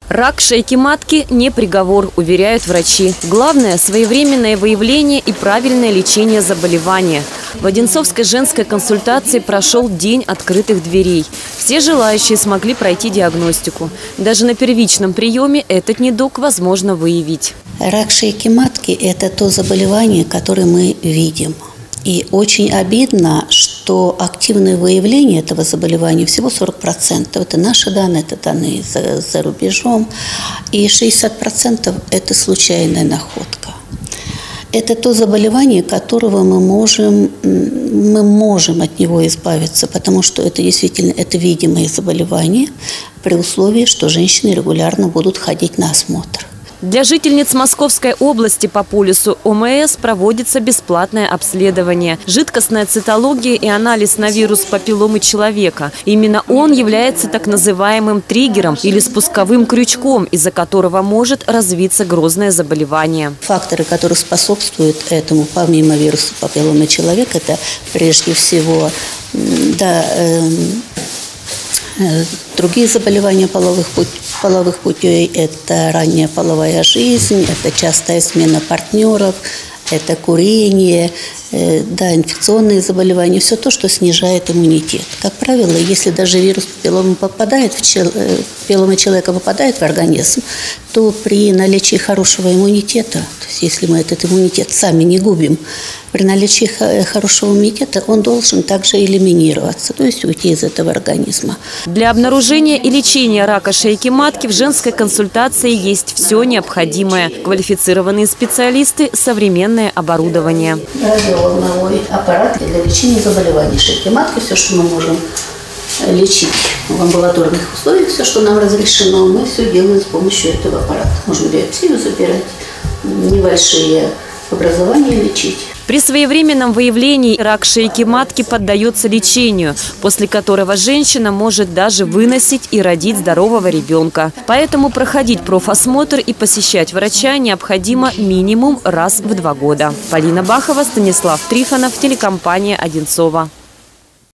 Рак шейки матки не приговор, уверяют врачи. Главное – своевременное выявление и правильное лечение заболевания. В Одинцовской женской консультации прошел день открытых дверей. Все желающие смогли пройти диагностику. Даже на первичном приеме этот недуг возможно выявить. Рак шейки матки – это то заболевание, которое мы видим. И очень обидно, что активное выявление этого заболевания всего 40%. Это наши данные, это данные за рубежом. И 60% – это случайная находка. Это то заболевание, которого мы можем от него избавиться, потому что это действительно видимое заболевание при условии, что женщины регулярно будут ходить на осмотр. Для жительниц Московской области по полису ОМС проводится бесплатное обследование, жидкостная цитология и анализ на вирус папилломы человека. Именно он является так называемым триггером или спусковым крючком, из-за которого может развиться грозное заболевание. Факторы, которые способствуют этому, помимо вируса папилломы человека, это прежде всего другие заболевания половых путей, это ранняя половая жизнь, это частая смена партнеров, это курение, инфекционные заболевания, все то, что снижает иммунитет. Как правило, если даже вирус папилломы человека попадает в организм, то при наличии хорошего иммунитета, то есть если мы этот иммунитет сами не губим, при наличии хорошего иммунитета он должен также элиминироваться, то есть уйти из этого организма. Для обнаружения и лечения рака шейки матки в женской консультации есть все необходимое. Квалифицированные специалисты, современное оборудование. Радиоволновой аппарат для лечения заболеваний шейки матки, все, что мы можем лечить в амбулаторных условиях, все, что нам разрешено, мы все делаем с помощью этого аппарата. Можем биопсию забирать, небольшие образования лечить. При своевременном выявлении рак шейки матки поддается лечению, после которого женщина может даже выносить и родить здорового ребенка. Поэтому проходить профосмотр и посещать врача необходимо минимум раз в 2 года. Полина Бахова, Станислав Трифонов, телекомпания «Одинцова».